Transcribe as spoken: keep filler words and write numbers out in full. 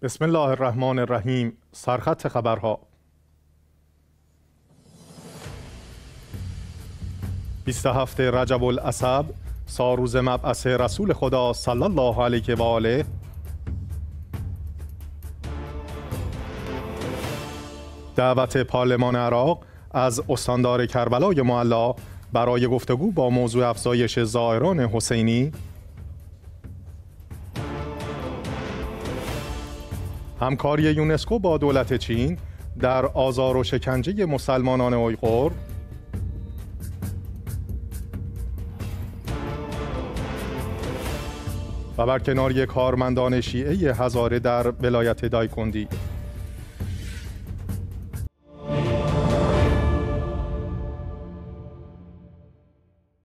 بسم الله الرحمن الرحیم. سرخط خبرها. بیست و هفتم رجب الاسد، ساروز مبعث رسول خدا صلی الله علیه و آله. دعوت پارلمان عراق از استاندار کربلای معلی برای گفتگو با موضوع افزایش زائران حسینی. همکاری یونسکو با دولت چین در آزار و شکنجه مسلمانان اویغور. و برکناری کارمندان شیعه هزاره در ولایت دایکندی.